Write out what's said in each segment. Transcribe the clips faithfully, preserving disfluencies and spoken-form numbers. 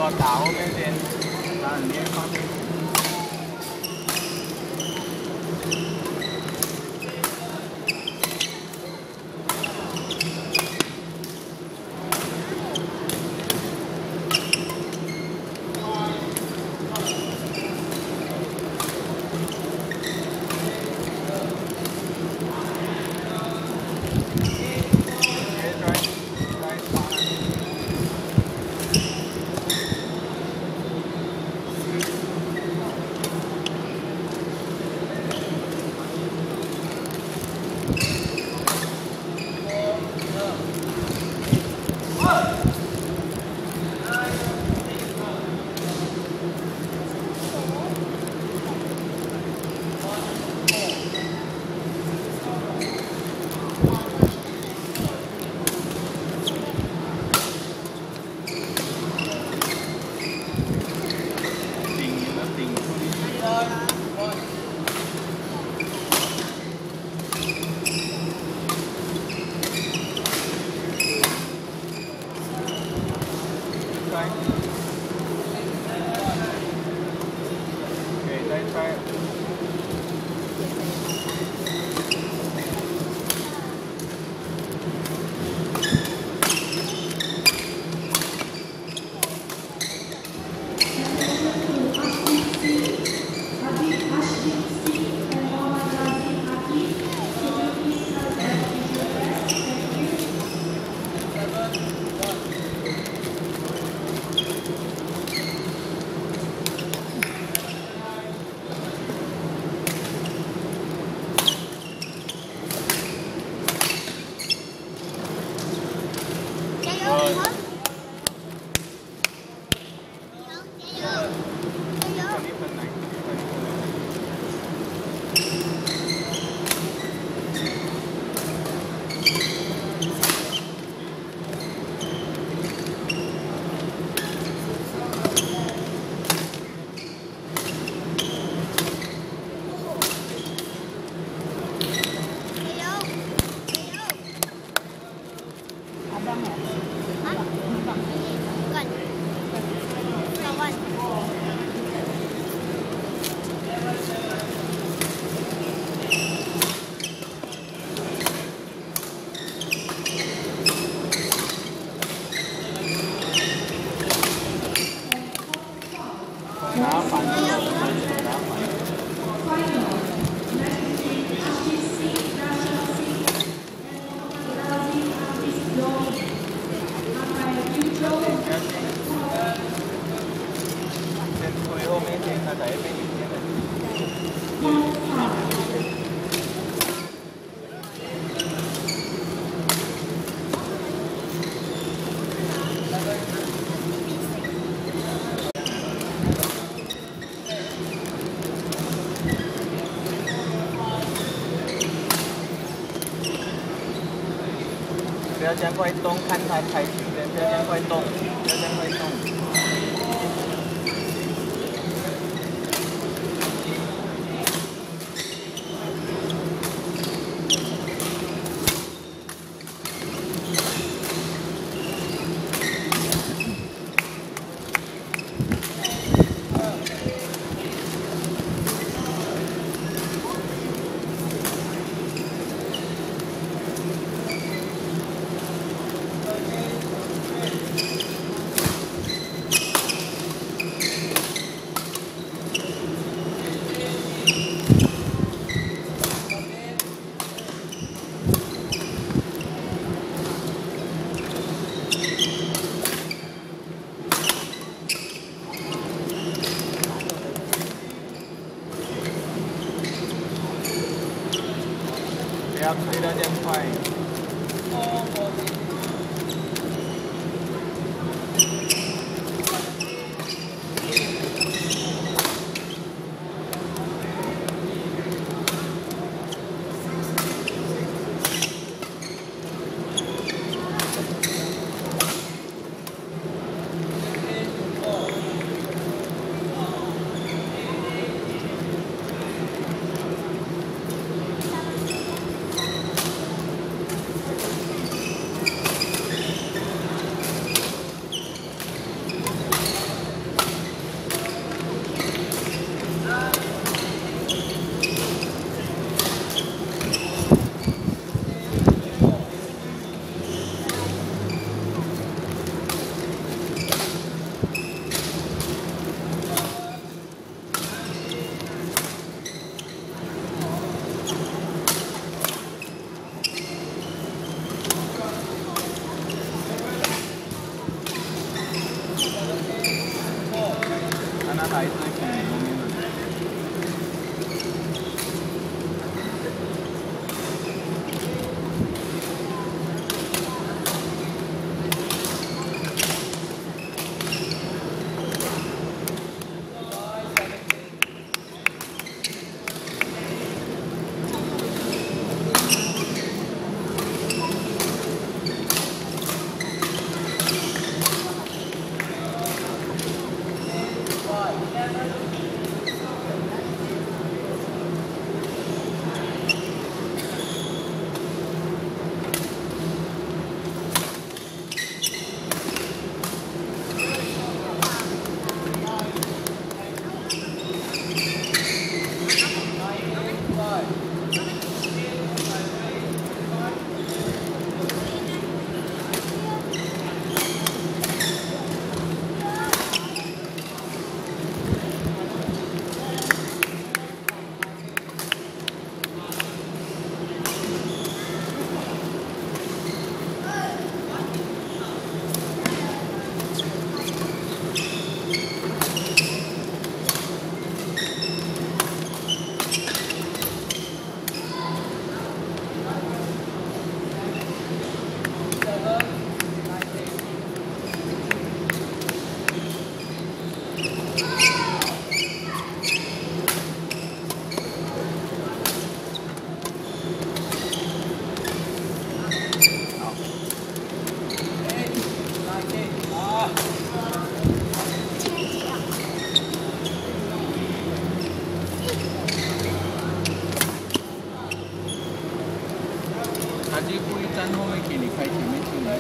后打后面先，然后你先放进去。 不要这样快动，看他开球的，不要这样快动，不要这样快动。不要吹得这样快。 孩子可能后面的。他就故意站后面给你开前面进来。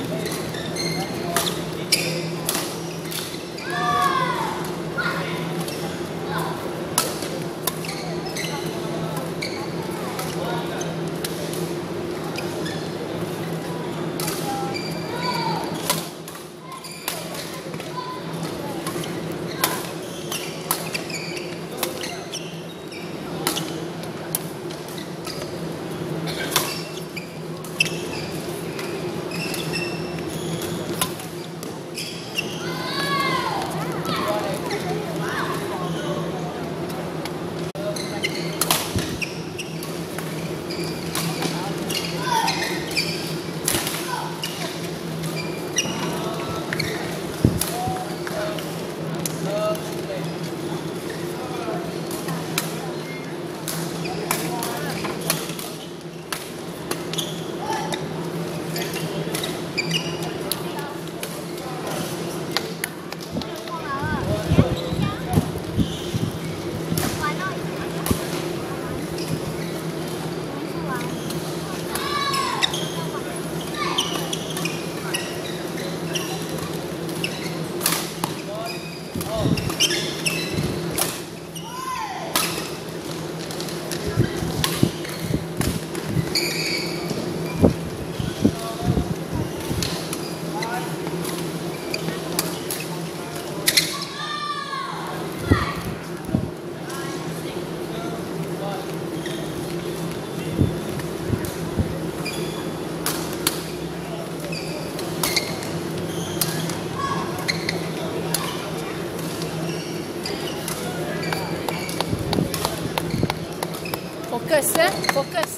Fokus ya, fokus.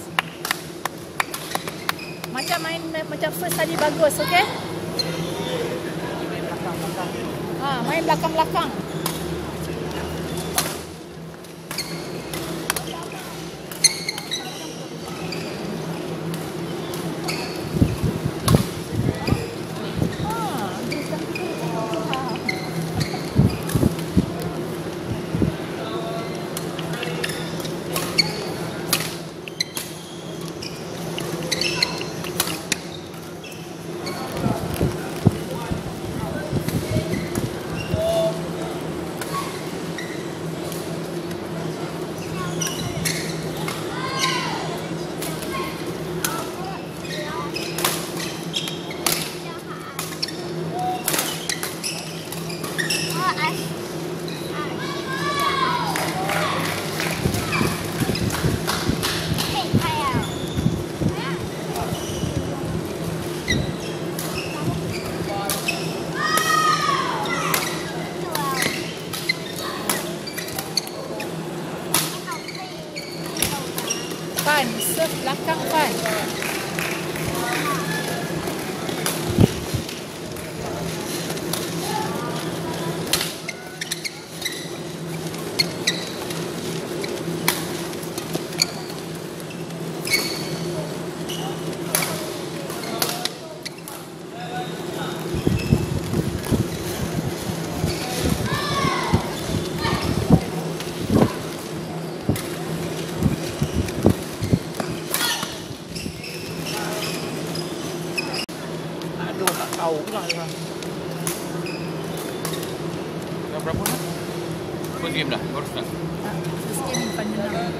Macam main macam first tadi bagus, okey? Ha, main belakang-belakang. serve belakang kan. Tahu pula dia. Dah berapa dah? First game dah? Baru start? Ah, first game depan menang.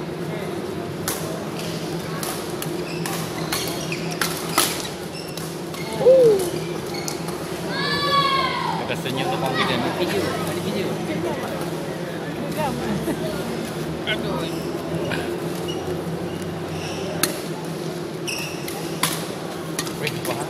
Kita senyum tu confident. Ada video. Ada video. Aduh. Weh, faham?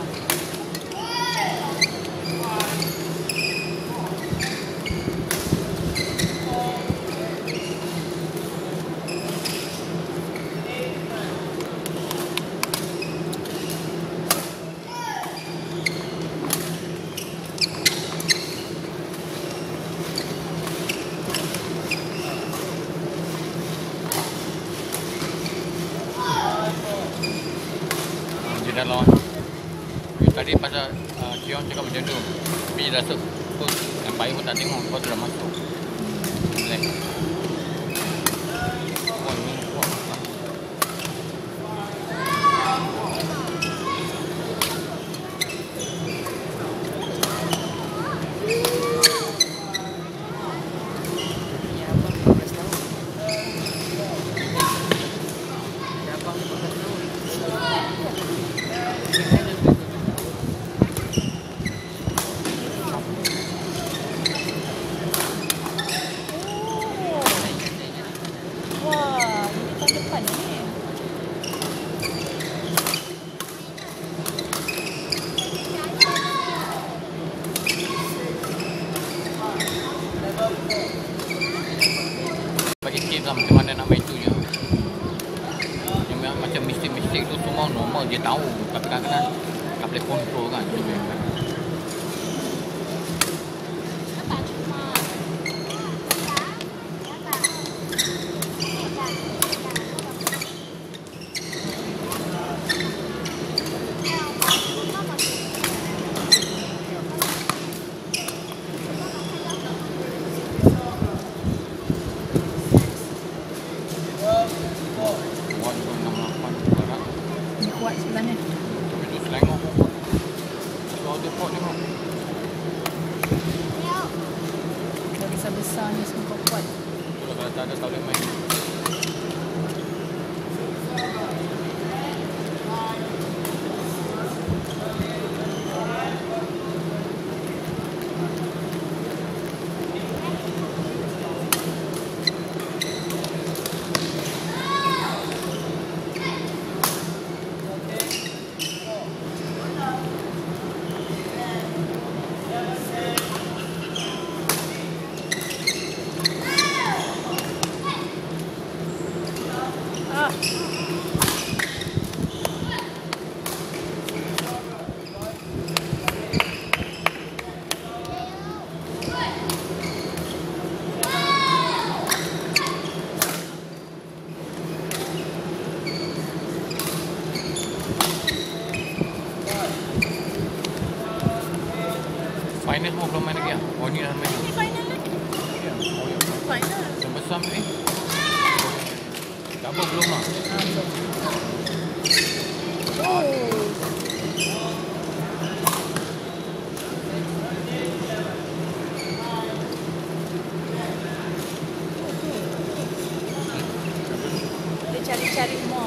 Dah lawan. Tadi pasal uh, Cheah cakap macam tu. Tapi dia rasa coach yang baik pun tak tengok. Kau tu dah masuk. Relax. Kuat ni, kuat. Bagi tips lah macam mana nak main tu je. Yang macam mistik-mistik tu semua normal dia tahu. Tapi kadang-kadang tak boleh kontrol kan. Kuat sebenarnya. Tapi tu selengok pun kuat. Suara dia kuat tengok. Dah besar-besar ni semua kuat. Kalau tak ada tak boleh main. Final semua belum main lagi lah? Oh ni dah main? Ini final lagi. Ya, oh ya. Final. Yang besar ni? Double belum lah. Oh. Dia cari-cari more.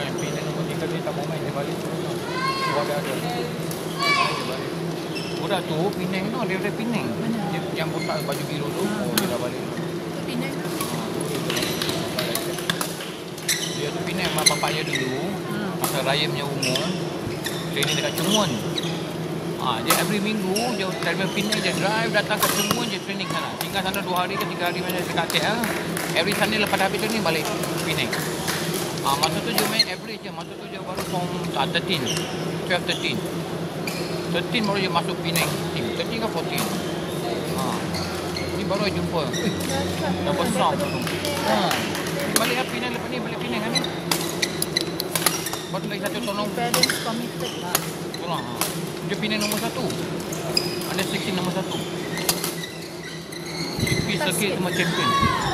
yang Penang nombor tiga dia tak mau main, dia balik terus tau. Tu ada ada. Dia balik. Budak tu Penang tu, dia dari Penang. Mana? Dia yang botak baju biru tu, Ha, oh dia dah balik. Penang tu. Ha, tu dia balik. Dia tu Penang mak bapak dia dulu. Ha. Masa raya punya umur, training dekat Cemuan. Ha, dia every minggu dia dari Penang dia drive datang ke Cemuan je training sana. Tinggal sana dua hari ke tiga hari macam dekat Cheah. Every Sunday lepas habis training balik Penang. Ah, masa tu dia main average je. Masa tu dia baru form ah, thirteen. twelve, thirteen. thirteen baru dia masuk Penang team. thirteen ke fourteen. Ha. Ni baru dia jumpa. Eh, dah besar tu. Ha. Balik lah Penang lepas ni. Balik Penang kan ni. Baru lagi satu tolong. Parents committed lah. Tolong. Ha. Dia Penang nombor satu. Ada sixteen nombor satu. G P circuit cuma champion.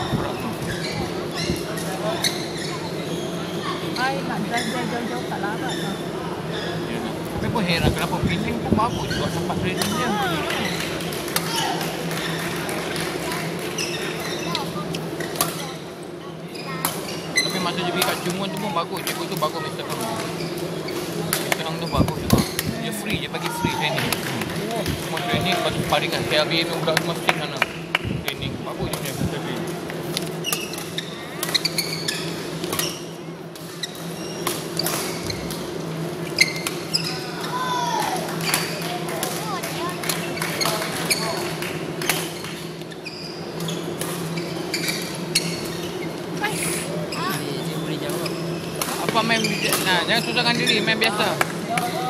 Ay, nak drive-drive jauh-jauh tak larat lah. Tapi pun heran kenapa Penang pun bagus juga tempat training dia. Tapi masa dia pergi kat Cemuan tu pun bagus. Cikgu tu bagus mister Kang. mister Kang tu bagus juga. Dia free, dia bagi free training. Semua training, lepas tu sparring kan. K R B ni budak semua stick sana. Training, bagus dia punya mister Kang. Apa main, nah, jangan susahkan diri, main biasa.